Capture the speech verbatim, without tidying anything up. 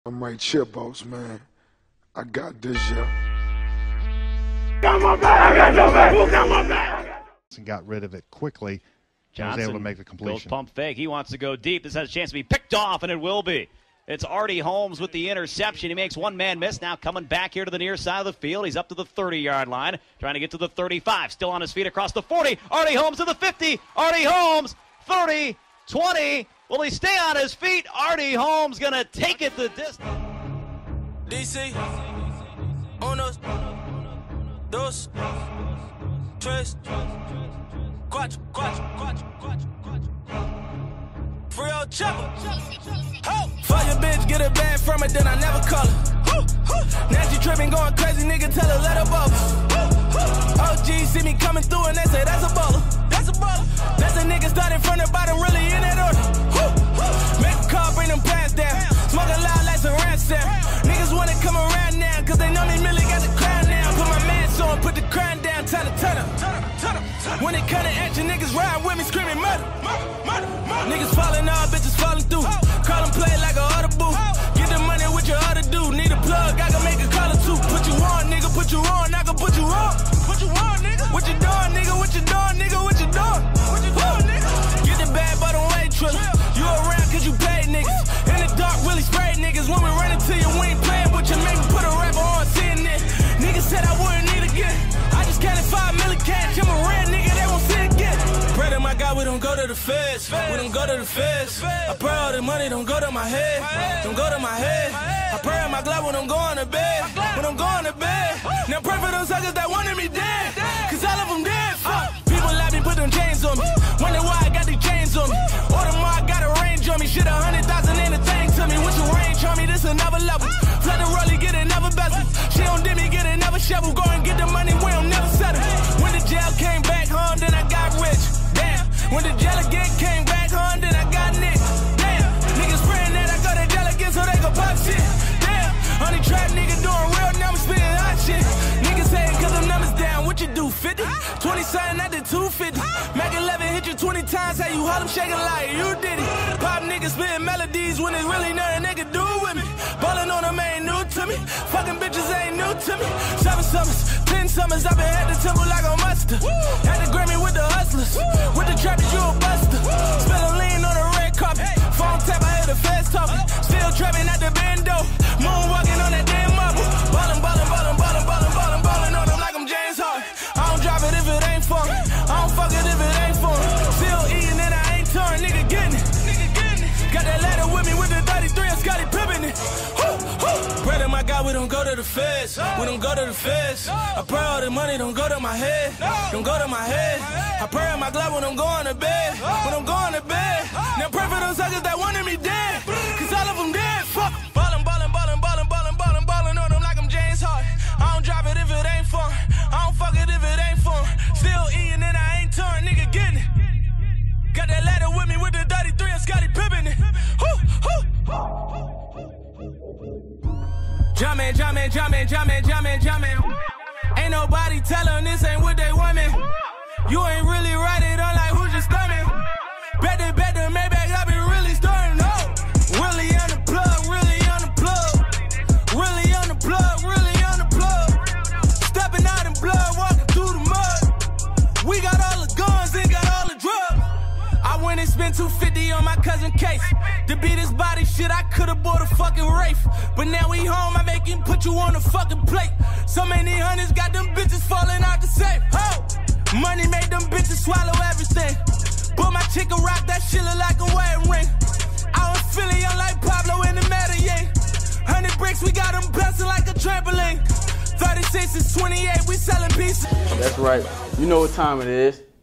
I'm right here, boss, man. I got this, yeah. Got my back. I got your back. Who got my back? And got rid of it quickly. Johnson was able to make the completion. Goes pump fake. He wants to go deep. This has a chance to be picked off, and it will be. It's Ardy Holmes with the interception. He makes one man miss. Now coming back here to the near side of the field. He's up to the thirty-yard line, trying to get to the thirty-five. Still on his feet across the forty. Ardy Holmes to the fifty. Ardy Holmes, thirty, twenty. Will he stay on his feet? Ardy Holmes going to take it the distance. D C, unos, dos, tres, cuatro, cuatro, cuatro, cuatro, cuatro. Free old chopper. Oh. Fuck your bitch, get a bag from it, then I never call her. Now she tripping, going crazy, nigga, tell her let her bubble. O G see me coming through and they say that's a baller. That's a baller. That's a nigga starting from the bottom, really in that order. Make a call, bring them pants down. Smoking loud like some ransom. Niggas wanna come around now, cause they know me really got the crown now. Put my mask on, put the crown down, turn it, turn up. When it come to action, niggas ride with me screaming murder. Niggas falling off, bitches falling through. Call them play like a audible. Get the money with your other dude. Need a plug, I can make a call or two. Put you on, nigga, put you on, I can put you on. Put you on, nigga. What you doing, nigga? What you doing, nigga? What you doing? What you doing, nigga? Get the bad by the way, Triller. You around cause you paid niggas. In the dark, really spray niggas. When we run into you, we ain't playing with you. Make me put a rapper on C N N. Niggas said I wouldn't need again. I just counted five million cash. I'm a real nigga, they won't see again. Pray to my God, we don't go to the feds. We don't go to the feds. I pray all the money don't go to my head. Don't go to my head. I pray on my glove when I'm going to bed. When I'm going to bed. Now pray for those suckers that wanted me dead. Cause all of them dead. Fuck. People let me put them chains on me. Wonder why I got these chains on me. Or the more I got a range on me. Shit, a hundred thousand ain't a thing to me. With your range on me, this another level. Flood the rollie, get another bezel. She don't dip me, get another shovel. Go and get the money, we don't never settle. When the jail came back home, then I got rich. Damn. When the jail again came back home, then I got nicked. Damn. Niggas praying that I go to jail again so they gon' pop shit. Damn. Only trap nigga doing real numbers, spitting hot shit. Niggas saying cause them numbers down, what you do, fifty? twenty something, I did two fifty. Mac eleven hit you twenty times, how you hold them shaking like you did it. Pop niggas spitting melodies when it's really nothing they can do with me. Ballin' on them ain't new to me. Fucking bitches ain't new to me. Seven summers, ten summers, I've been at the temple like a mustard. Had the Grammy with the hustlers. With the trappers, you a buster. Spill a lean on the red carpet. Phone tap, I hear the feds talking. Still trapping at the bando. Moonwalking on that damn marble. Ballin', ballin', ballin', ballin', ballin', ballin', ballin' on them like I'm James Harden. I don't drop it if it ain't for me. I don't fuck it if it ain't for me. Still eating and I ain't torn, nigga getting it. Got that ladder with me with the thirty-three and Scotty Pippen it. Pray to my God, we don't go to the feds. We don't go to the feds. I pray all the money don't go to my head. Don't go to my head. I pray on my glove when I'm going to bed. When I'm going to bed. Now pray for those suckers that wanted me dead. Cause all of them dead. Fuck. Ballin', ballin', ballin', ballin', ballin', ballin', ballin' on them like I'm James Harden. I don't drop it if it ain't for me. I don't fuck it if it ain't for me. Still eating and I ain't torn, nigga getting it. Got that ladder with me with the thirty-three and Scotty Pippen it. Jumpin', jumpin', jumpin', jumpin', jumpin', jumpin'. Ain't nobody tellin' this ain't what they want me. You ain't really right it on like who's your stomach. Better, better, Maybach, I been really starting up. Really on the plug, really on the plug. Really on the plug, really on the plug. Stepping out in blood, walking through the mud. We got all the guns, ain't got all the drugs. I went and spent two fifty on my cousin case. To beat his body shit, I could've bought a fucking Wraith. But now we home, I make him put you on the fucking plate. So many hundreds got them bitches falling out the safe. Oh, money made them bitches swallow everything. But my chicken rock, that shit look like a wedding ring. I was Philly, I'm like Pablo in the Medellin. Hundred bricks, we got them bouncing like a trampoline. thirty-six is twenty-eight, we selling pieces. That's right. You know what time it is.